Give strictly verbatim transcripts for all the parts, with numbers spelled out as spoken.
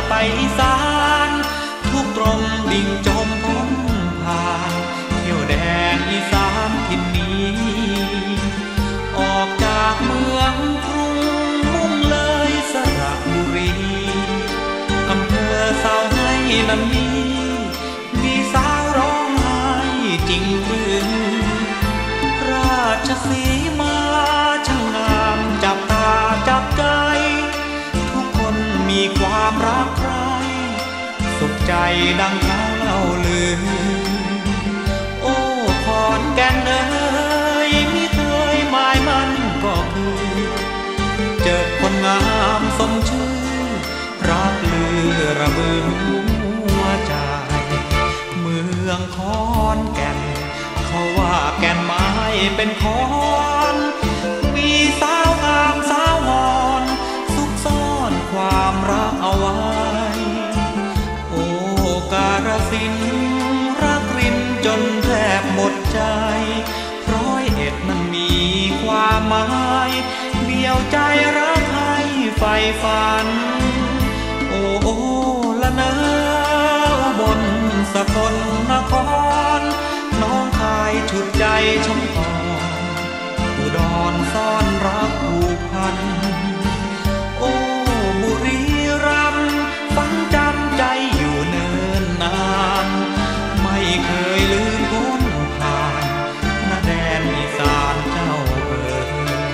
ไปอีสานทุกตรงดิ่งจมพ้นผ่านเที่ยวแดนอีสานทินนี้ออกจากเมืองกรุงมุ่งเลยสระบุรีอำเภอสาวให้นั้นนี้มีสาวร้องไห้จริงหรือราชสีมาช่างงามจับตาจับใจทุกคนมีความรักใครสุขใจดังเขาเล่าลือโอ้ขอนแก่นเอ๋ยมิเคยหมายมันก็คือเจอคนงามสมชื่อรักลือระเบิดหัวใจเมืองขอนแก่นเขาว่าแก่นไม้เป็นขอนมีสาวงามสาวงอนซุกซ่อนความรักเอาไว้โอ้การสินรักรินจนแทบหมดใจร้อยเอ็ดมันมีความหมายเดียวใจรักให้ใฝ่ฝันโอ้โอ้ละเนอบนสกลนครน้องคายฉุดใจชมพรอุดรซ่อนรักผูกพันโอ้บุรีรัมย์ฝังจำใจอยู่เนิ่นนานไม่เคยลืมพ้นผ่านณแดนอีสานเจ้าเอ๋ย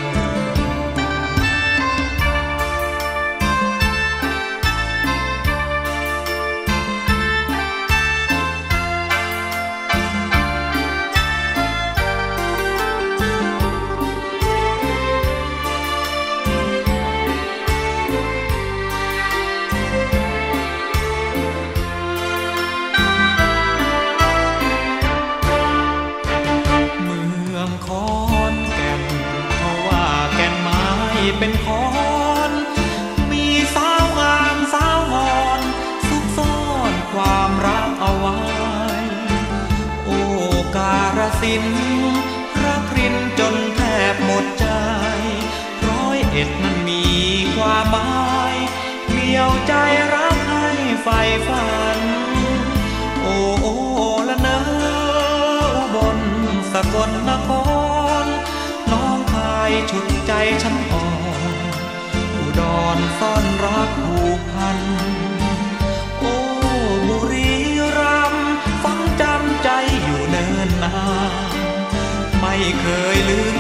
เป็นขอนมีสาวงามสาวงอนซุกซ่อนความรักเอาไว้โอ้การสินรักรินจนแทบหมดใจร้อยเอ็ดมันมีความหมายเดี่ยวใจรักให้ใฝ่ฝันโอ้โอ้ละเนออุบลสกลนครน้องคายฉุดใจฉันอ่อนอุดรซ่อนรักผูกพันโอ้บุรีรัมย์ฝังจำใจอยู่เนิ่นนานไม่เคยลืม